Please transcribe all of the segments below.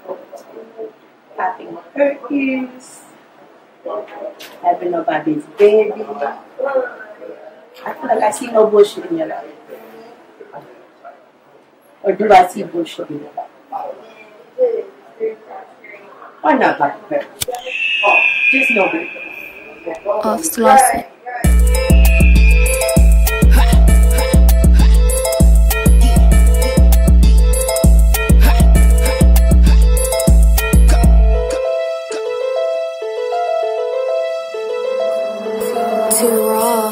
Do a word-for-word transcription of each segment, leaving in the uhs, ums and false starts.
Popping perkies. Having nobody's baby. I feel like I see no bullshit in your life. Or do I see bullshit in your life? Why not popping perkies? Just nobody. Of Slauson. Too raw.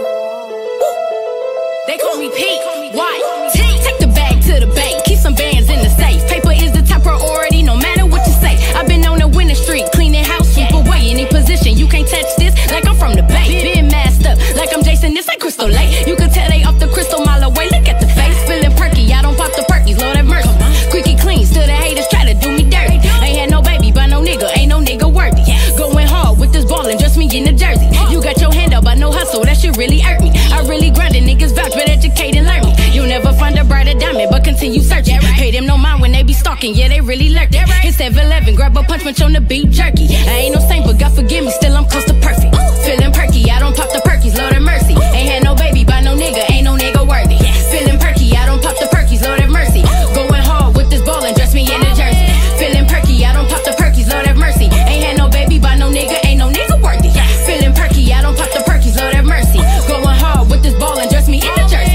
They call me P Y T Take the bag to the bank, keep some bands in the safe. Paper is the top priority, no matter what you say. I've been on the winning streak, cleaning house, sweep away any position. You can't touch this like I'm from the Bay. Been masked up like I'm Jason, this like Crystal Lake. You can tell they off the crystal mile away. Look at the face, feeling perky. I don't pop the perkies, Lord have mercy. Squeaky clean, still the haters try to do me dirty. Ain't had no baby by no nigga, ain't no nigga worthy. Going hard with this ballin', just me in the jersey. You got your hand up, I no hustle, that shit really hurt me. I really grindin', niggas vouch, but educate and learn me. You never find a brighter diamond, but continue searching. Pay them no mind when they be stalking, yeah, they really lurk. Hit seven eleven, grab a punch, punch on the beef jerky. I ain't no saint, but God forgive me, still I'm close to perfect. Feeling perky, I don't pop the perkies, Lord have mercy. Ain't had no baby by no nigga, ain't no nigga worthy. Feeling perky, I don't pop the perkies, Lord have mercy. Going hard with this ballin', dress me in a jersey. Feeling perky, I don't pop the perkies, Lord have mercy. Ain't had no baby by no nigga, ain't no nigga worthy. Feeling perky, I don't pop the perkies, Lord have mercy. Going hard with this ballin', dress me in a jersey.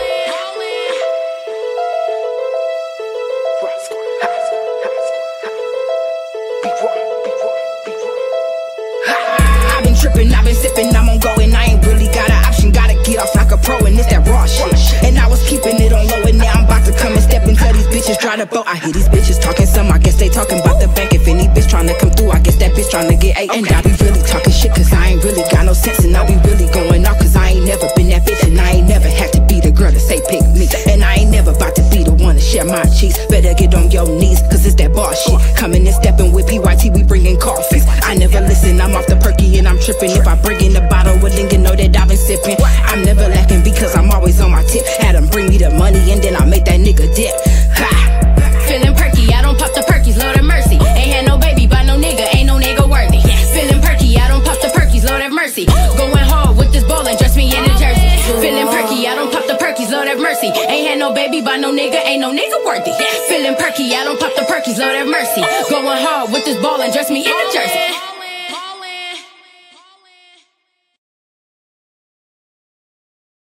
I've been trippin', I've been sippin', I'm on go and I ain't really got an option. Gotta get off like a pro and it's that raw shit. And I was keeping it on low and now I'm about to come and step into these bitches try to boat. I hear these bitches talking some, I guess they talking about the bank. If any bitch tryna come through, I guess that bitch tryna get eight. And I be really talking shit cause I ain't really got no sense. And I be really going off cause I ain't never been that bitch. And I ain't never had to be the girl to say pick me. And I ain't never about to be the one to share my cheese. Better get on your knees cause it's that bar shit. Coming and stepping with P Y T, we bringing coffees. I never listen, I'm off the perky and I'm tripping. If I bring in the bottle, well then you know that I've been sipping. I'm never lacking because I'm always on my tip. Had them bring me the money and then I make that nigga dip. Ha! Feeling perky, I don't pop the perkies, Lord have mercy. Ain't had no baby by no nigga, ain't no nigga worthy. Feeling perky, I don't pop the perkies, Lord have mercy. Going hard with this ballin', dress me in a jersey. Feeling perky, I don't pop the perkies, Lord have mercy. Ain't had no baby by no nigga, ain't no nigga worthy. Feeling perky, I don't pop the perkies, Lord have mercy. Going hard with this ballin', dress me in a jersey.